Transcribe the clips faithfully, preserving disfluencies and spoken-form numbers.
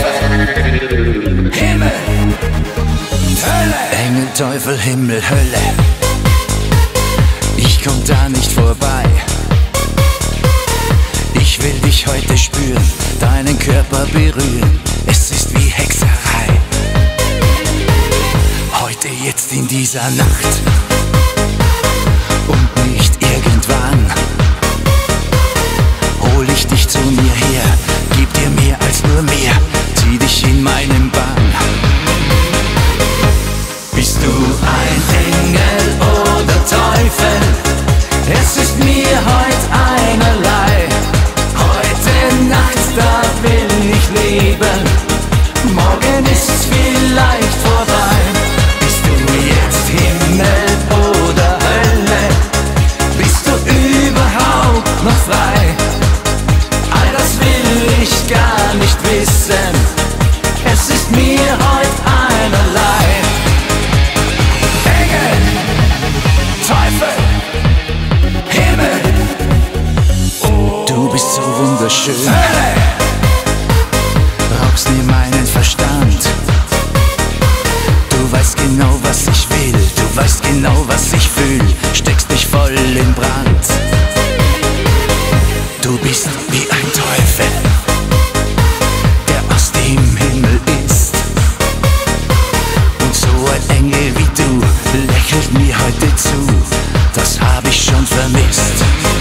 Teufel, Himmel, Hölle. Engel, Teufel, Himmel, Hölle. Ich komm da nicht vorbei. Ich will dich heute spüren, deinen Körper berühren. Es ist wie Hexerei. Heute, jetzt in dieser Nacht und nicht irgendwann hol ich dich zu mir her, gib dir mehr als nur mehr, zieh dich in meinen Bann. Bist du ein Engel oder Teufel? Es ist mir heut einerlei. Heute Nacht, da will ich leben, morgen ist's vielleicht vorbei. Bist du jetzt Himmel oder Hölle? Bist du überhaupt noch frei? All das will ich gar nicht wissen, es ist mir heut einerlei. Engel, Teufel, Himmel, oh, du bist so wunderschön. Hölle, raubst mir meinen Verstand. Du weißt genau, was ich will, du weißt genau, was ich fühl, steckst mich voll in Brand. Du bist wie ein Teufel, der aus dem Himmel ist. Und so ein Engel wie du lächelt mir heute zu, das hab ich schon vermisst.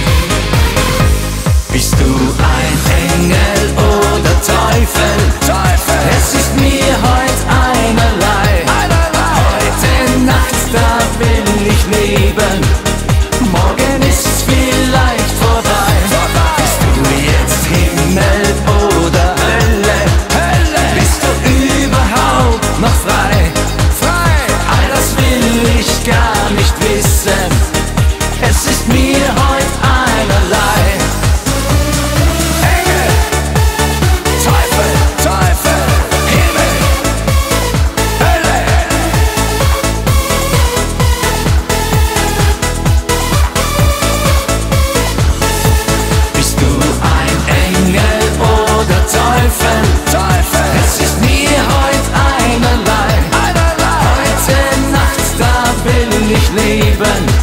Bist du ein Engel oder Teufel? Teufel, es ist mir heut einerlei. einerlei. Heute Nacht, da will ich leben, morgen ist's vielleicht vorbei. vorbei. Bist du jetzt Himmel oder Hölle? Hölle, bist du überhaupt noch frei? Frei, all das will ich gar nicht wissen, es ist mir heut einerlei. Es ist mir heut einerlei. einerlei. Heute Nacht, da will ich leben,